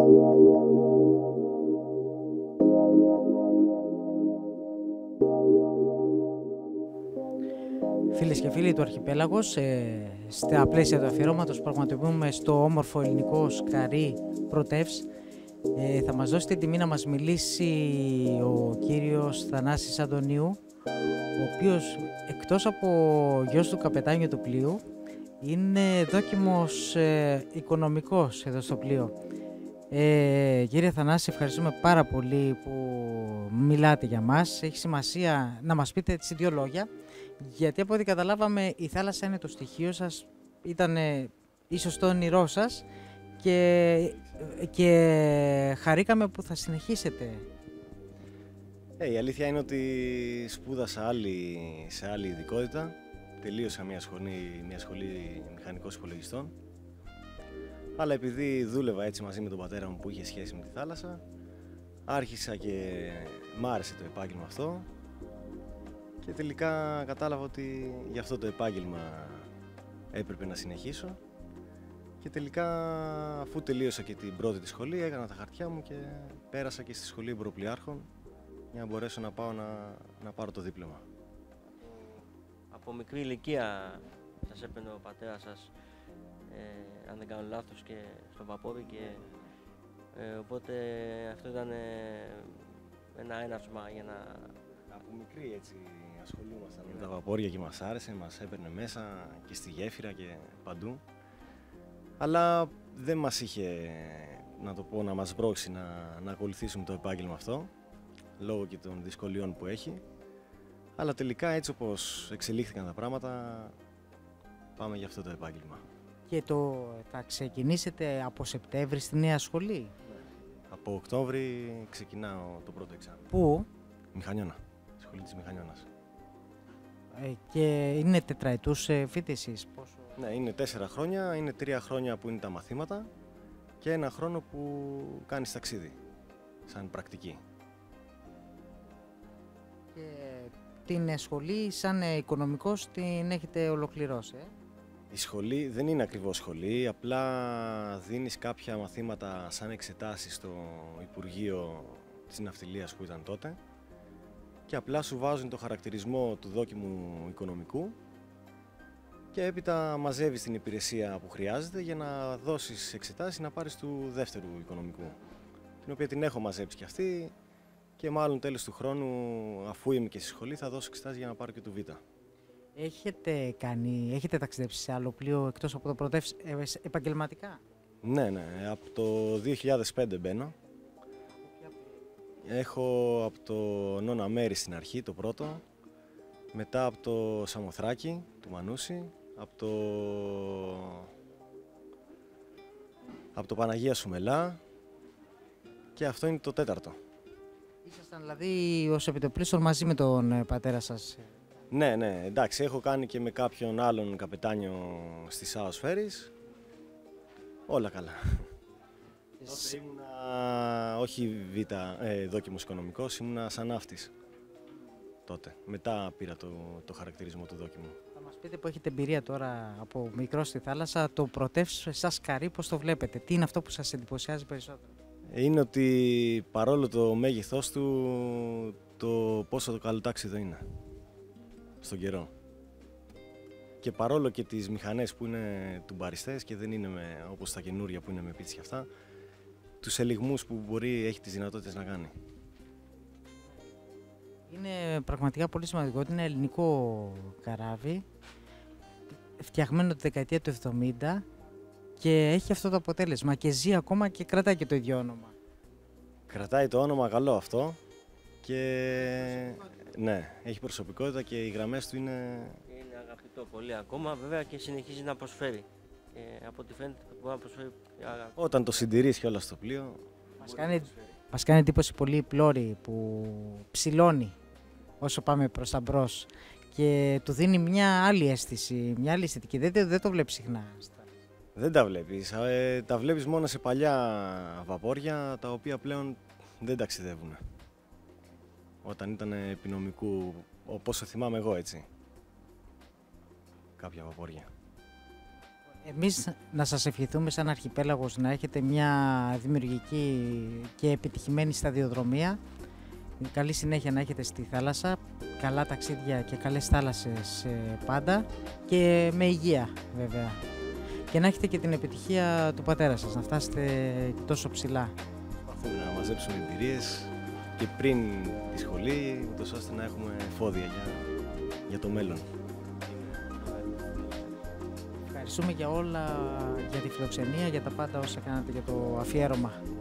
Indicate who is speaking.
Speaker 1: Φίλες και φίλοι του Αρχιπέλαγος, στα πλαίσια του αφιερώματος που πραγματοποιούμε στο όμορφο ελληνικό Σκαρί Πρωτεύς, θα μας δώσει την τιμή να μας μιλήσει ο κύριος Θανάσης Αντωνίου, ο οποίος εκτός από γιος του καπετάνιου του πλοίου, είναι δόκιμος οικονομικός εδώ στο πλοίο. Κύριε Θανάση, ευχαριστούμε πάρα πολύ που μιλάτε για μας. Έχει σημασία να μας πείτε έτσι δύο λόγια, γιατί από ό,τι καταλάβαμε η θάλασσα είναι το στοιχείο σας, ήταν ίσως το όνειρό σας και χαρήκαμε που θα συνεχίσετε.
Speaker 2: Η αλήθεια είναι ότι σπούδασα σε άλλη ειδικότητα. Τελείωσα μια σχολή μηχανικός υπολογιστών. Αλλά επειδή δούλευα έτσι μαζί με τον πατέρα μου που είχε σχέση με τη θάλασσα, άρχισα και μ' άρεσε το επάγγελμα αυτό και τελικά κατάλαβα ότι για αυτό το επάγγελμα έπρεπε να συνεχίσω και τελικά αφού τελείωσα και την πρώτη τη σχολή έκανα τα χαρτιά μου και πέρασα και στη σχολή εμποροπλιάρχων για να μπορέσω να πάω να πάρω το δίπλωμα.
Speaker 3: Από μικρή ηλικία σας έπαιρνε ο πατέρας σας, αν δεν κάνω λάθος, και στο βαπόρι και οπότε αυτό ήταν ένα έναυσμα για να...
Speaker 2: Από μικρή έτσι ασχολούμασταν με τα βαπόρια και μας άρεσε, μας έπαιρνε μέσα και στη γέφυρα και παντού. Αλλά δεν μας είχε, να το πω, να μας μπρόξει να ακολουθήσουμε το επάγγελμα αυτό, λόγω και των δυσκολιών που έχει. Αλλά τελικά έτσι όπως εξελίχθηκαν τα πράγματα, πάμε για αυτό το επάγγελμα.
Speaker 1: Και θα ξεκινήσετε από Σεπτέμβρη στη νέα σχολή.
Speaker 2: Από Οκτώβρη ξεκινάω το πρώτο εξάμηνο.
Speaker 1: Πού?
Speaker 2: Μηχανιώνα, σχολή της Μηχανιώνας.
Speaker 1: Και είναι τετραετούς φοιτησής. Πόσο...
Speaker 2: Ναι, είναι 4 χρόνια, είναι 3 χρόνια που είναι τα μαθήματα και 1 χρόνο που κάνεις ταξίδι, σαν πρακτική.
Speaker 1: Και την σχολή σαν οικονομικός την έχετε ολοκληρώσει,
Speaker 2: Η σχολή δεν είναι ακριβώς σχολή, απλά δίνεις κάποια μαθήματα σαν εξετάσεις στο Υπουργείο της Ναυτιλίας που ήταν τότε και απλά σου βάζουν το χαρακτηρισμό του δόκιμου οικονομικού και έπειτα μαζεύεις την υπηρεσία που χρειάζεται για να δώσεις εξετάσεις να πάρεις του δεύτερου οικονομικού, την οποία την έχω μαζέψει κι αυτή και μάλλον τέλος του χρόνου, αφού είμαι και στη σχολή, θα δώσω εξετάσεις για να πάρω και του Β.
Speaker 1: Έχετε ταξιδέψει σε άλλο πλοίο εκτός από το Πρωτεύς επαγγελματικά?
Speaker 2: Ναι, από το 2005 μπαίνω. Έχω από το Νόνα Μέρη στην αρχή, το πρώτο, μετά από το Σαμοθράκη, του Μανούση, από το Παναγία Σουμελά και αυτό είναι το 4ο.
Speaker 1: Ήσασταν δηλαδή ως επιτοπλίστων μαζί με τον πατέρα σας?
Speaker 2: Ναι, εντάξει, έχω κάνει και με κάποιον άλλον καπετάνιο στη ΣΑΟΣ Φέρις. Όλα καλά. Τότε ήμουνα όχι δόκιμος οικονομικός, ήμουνα σαν ναύτης τότε. Μετά πήρα το χαρακτηρισμό του δόκιμου.
Speaker 1: Θα μας πείτε που έχετε εμπειρία τώρα από μικρό στη θάλασσα, το Πρωτεύς σας Σκαρί, πώς το βλέπετε, τι είναι αυτό που σας εντυπωσιάζει περισσότερο?
Speaker 2: Είναι ότι παρόλο το μέγεθός του, το πόσο το καλοτάξιδο είναι στον καιρό. Και παρόλο και τις μηχανές που είναι τουμπαριστές και δεν είναι όπως τα καινούρια που είναι με πίτσι και αυτά, τους ελιγμούς που έχει τις δυνατότητες να κάνει.
Speaker 1: Είναι πραγματικά πολύ σημαντικό ότι είναι ελληνικό καράβι, φτιαγμένο τη δεκαετία του 70 και έχει αυτό το αποτέλεσμα και ζει ακόμα και κρατάει και το ίδιο όνομα.
Speaker 2: Κρατάει το όνομα, καλό αυτό, και ναι, έχει προσωπικότητα και οι γραμμές του είναι
Speaker 3: αγαπητό πολύ ακόμα, βέβαια, και συνεχίζει να προσφέρει. Και από ό,τι φαίνεται μπορεί να προσφέρει.
Speaker 2: Όταν το συντηρείς κιόλας στο πλοίο.
Speaker 1: Μας κάνει εντύπωση πολύ η πλώρη που ψηλώνει όσο πάμε προς τα μπρος και του δίνει μια άλλη αίσθηση, μια άλλη αισθητική. Δεν το βλέπεις συχνά.
Speaker 2: Δεν τα βλέπεις. Τα βλέπεις μόνο σε παλιά βαπόρια, τα οποία πλέον δεν ταξιδεύουν. Όταν ήταν επινομικού, όπως το θυμάμαι εγώ, έτσι. Κάποια βαπόρια.
Speaker 1: Εμείς να σας ευχηθούμε σαν αρχιπέλαγος να έχετε μια δημιουργική και επιτυχημένη σταδιοδρομία. Καλή συνέχεια να έχετε στη θάλασσα, καλά ταξίδια και καλές θάλασσες πάντα και με υγεία βέβαια. Και να έχετε και την επιτυχία του πατέρα σας, να φτάσετε τόσο ψηλά.
Speaker 2: Προσπαθούμε να μαζέψουμε εμπειρίες και πριν τη σχολή, ούτως ώστε να έχουμε εφόδια για το μέλλον.
Speaker 1: Ευχαριστούμε για όλα, για τη φιλοξενία, για τα πάντα όσα κάνατε για το αφιέρωμα.